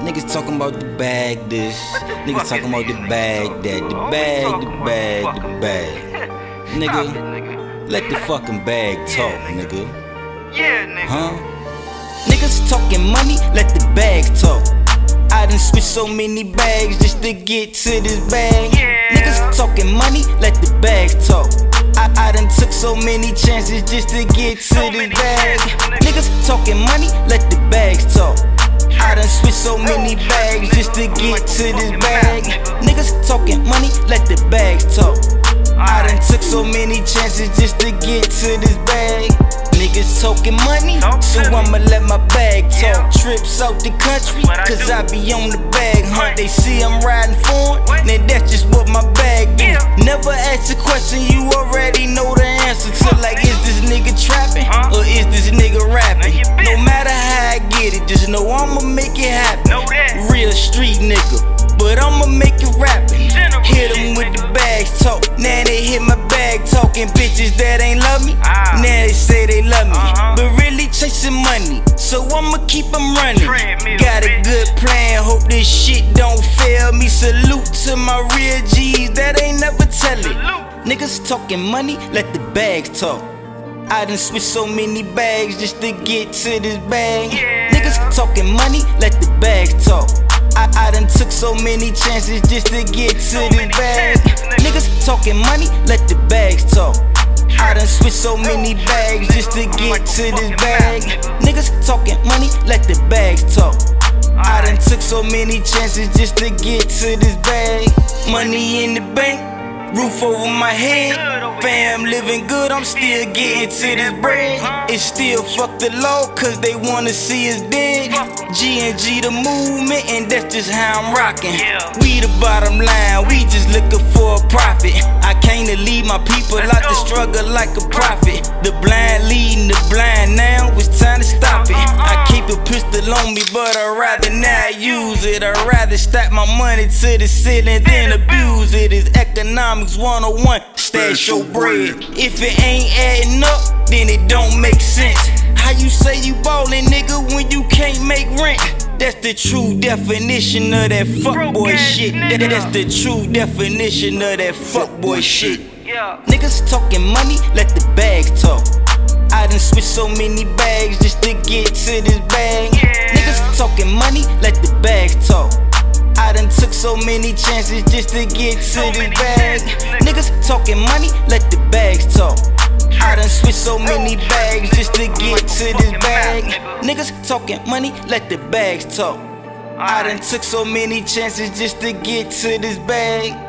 Niggas talking about the bag this, niggas talking about the bag that, the bag, the bag, the bag. Nigga, let the fucking bag talk, nigga. Yeah, nigga. Huh? Niggas talking money, let the bag talk. I done switched so many bags just to get to this bag. Yeah. Niggas talking money, let the bag talk. I done took so many chances just to get to this bag. Niggas talking money, let the bags talk. I done switched so many bags just to get to this bag. Niggas talking money, let the bags talk. I done took so many chances just to get to this bag. Niggas talking money, so I'ma let my bag talk. Trips out the country, cause I be on the bag hunt. They see I'm riding foreign, then that's just what my bag do. Never ask a question, you already know the answer to. Like, is this nigga trapping, or is this nigga rapping? No matter how I get it, just know I'ma make it happen. Real street nigga, but I'ma make it rapping. Hit them with the bags talk, now they hit my bag talking. Bitches that ain't love me, now they say they love me, but really chasing money, so I'ma keep them running. Got a good plan, hope this shit don't fail me. Salute to my real G's that ain't never tell it. Niggas talking money, let the bags talk. I done switched so many bags just to get to this bag. Niggas talking money, let the bags talk. I done took so many chances just to get to this bag. Niggas talking money, let the bags talk. I done switched so many bags just to get to this bag. Niggas talking money, let the bags talk. I done took so many chances just to get to this bag. Money in the bank, roof over my head. Fam living good, I'm still getting to this bread. It's still fuck the law, cause they wanna see us dead. G&G the movement, and that's just how I'm rocking. We the bottom line, we just looking for a profit. I came to lead my people out the struggle like a prophet. The blind leading the blind, now it's time to stop it. I keep a pistol on me, but I'd rather not use it. I'd rather stack my money to the ceiling than abuse it. It's economics 101, stash your bread. If it ain't adding up, then it don't make sense. How you say you ballin', nigga, when you can't make rent? That's the true definition of that fuckboy shit. That's the true definition of that fuckboy shit. Niggas talking money, let the bags talk. I done switched so many bags just to get to this bag. Niggas talking money, let the bags talk. I done took so many chances just to get to this bag. Niggas talking money, let the bags talk. I done switched so many bags just to get to this bag. Niggas talking money, let the bags talk. I done took so many chances just to get to this bag.